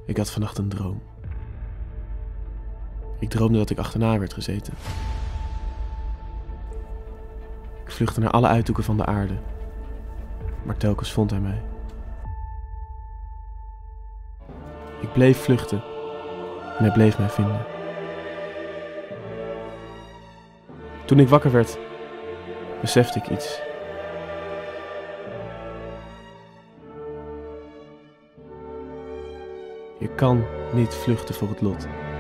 Ik had vannacht een droom. Ik droomde dat ik achterna werd gezeten. Ik vluchtte naar alle uithoeken van de aarde, maar telkens vond hij mij. Ik bleef vluchten en hij bleef mij vinden. Toen ik wakker werd, besefte ik iets. Je kan niet vluchten voor het lot.